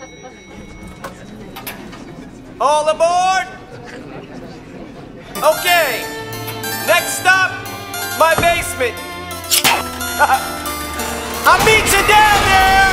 All aboard? Okay, next stop, my basement. I'll meet you down there.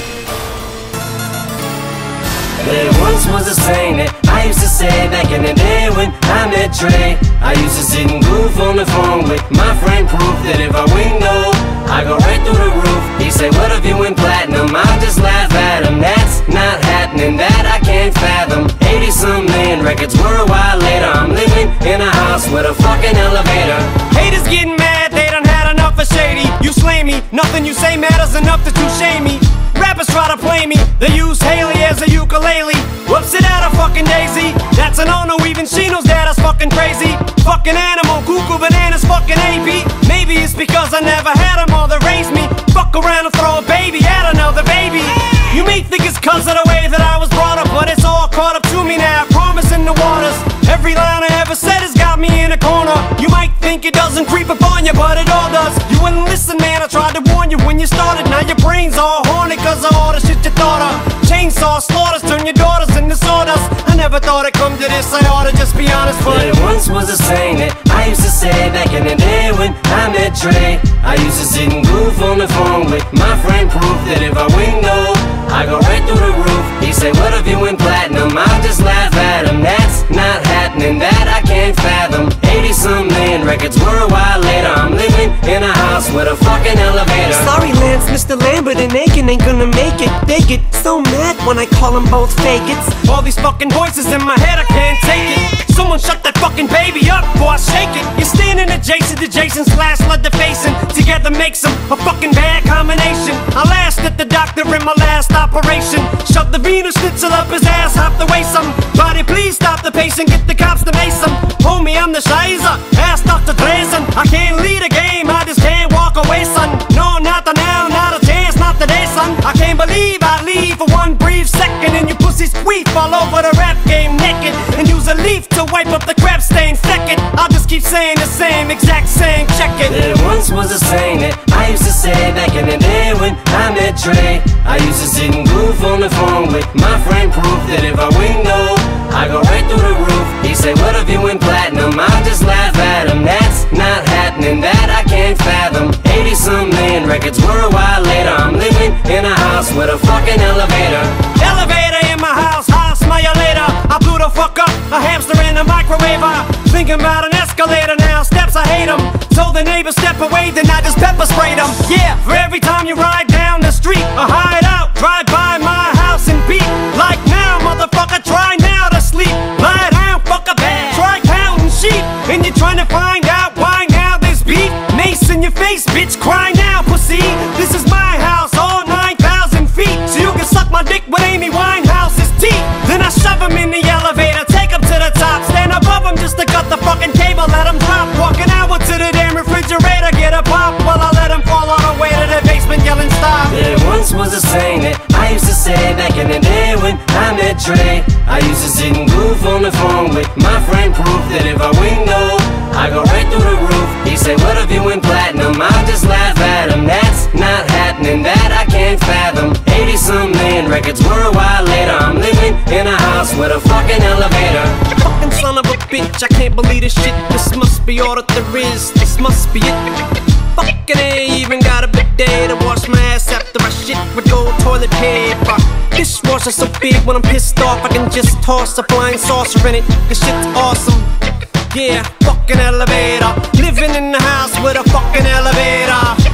There once was a saying that I used to say back in the day when I met Trey. I used to sit and goof on the phone with my friend Proof that if I window, I go right through the roof. He said, what if you went platinum? I'll just laugh at him. That's not happening, that I can't fathom. 80-some million records were a while later. I'm living in a house with a fucking elevator. Haters getting mad, they done had enough of shady. You slay me, nothing you say matters enough to touche me. Rappers try to play me, they use Hailie as a ukulele. Whoops it out a fucking daisy. That's a no-no, even she knows that I was fucking crazy. Fucking animal, cuckoo, bananas, fucking AP. Maybe it's because I never had a mother raise me. Fuck around and throw a baby at another baby. You may think it's cause of the way that I was brought up, but it's all caught up to me now, promise in the waters. Every line I ever said has got me in a corner. You might think it doesn't creep up on you, but it all does. You wouldn't listen, man, I tried to warn you when you started. Now your brain's all horny cause of all the shit you thought of. Chainsaw slaughters, turn your daughters into sawdust. I never thought it'd come to this, I oughta just be honest, but there once was a saying that I used to say back in the day when I met Trey. I used to sit and goof on the phone with my friend Proof that if I window, I go right through the roof. He said, what if you went platinum? I'll just laugh at him. That's not happening, that I can't fathom. 80-some million records were a while later. I'm living in a house with a fucking elevator. Sorry Lance, Mr. Lambert and Aiken ain't gonna make it. They get so mad when I call them both faggots. all these fucking voices in my head, I can't take it. Someone shut that fucking baby up before I shake it. You're standing adjacent to Jason slash leather-facing. Together makes them a fucking bad combination. I last at the doctor in my last operation. Shut the Venus schnitzel up his ass, hop the way some. Body, please stop the patient, get the cops to mace him. Homie, I'm the Shizer, ask Dr. Drazen. I can't lead a game, I just can't walk away, son. No, not the now, not a chance, not today, son. I can't believe I leave for one brief second and you pussies queef all over the rap game naked. And use a leaf to wipe up the crap stain second. I'll just keep saying the same, exact same, check it. There once was a saying that I used to say back in the day when I met Trey. I used to sit and goof on the phone with my friend Proof that if I window, I go right through the roof. He said, what if you went platinum? I'll just laugh at him. That's not happening, that I can't fathom. 80-some million records were a while later. I'm living in a house with a fucking elevator. Elevator in my house, I'll smell you later. I blew the fuck up, a hamster in a microwave. Thinking about an escalator now, steps I hate them. So the neighbors step away, then I just pepper sprayed them. Yeah, for every time you ride down the street or hide out, drive by my house and beat. Like now, motherfucker, try now to sleep. Lie down, fuck a bed, try counting sheep. And you're trying to find out why now there's beef. Mace in your face, bitch, cry now, pussy. This is my house, all 9,000 feet. So you can suck my dick with Amy Winehouse's teeth. Then I shove him in the elevator, take him to the top. Stand above him just to cut the fucking cable, let him drop. Walking out to the damn refrigerator, get a pop while I let him fall all the way to the basement yelling stop. There once was a saying that I used to say back in the day when I met Trey. I used to sit and goof on the phone with my friend Proof that if I window, I go right through the roof. He said, what if you went platinum? I'll just laugh at him. That's not happening, that I can't fathom. 80-some million records were a while later. I'm living in a house with a fucking elevator. Fucking son of a bitch, I can't believe this shit. This must be all that there is, this must be it. Fucking ain't even got a bidet to wash my ass after I shit with gold toilet paper. Dishwasher so big when I'm pissed off I can just toss a flying saucer in it. This shit's awesome. Yeah, fucking elevator. Living in the house with a fucking elevator.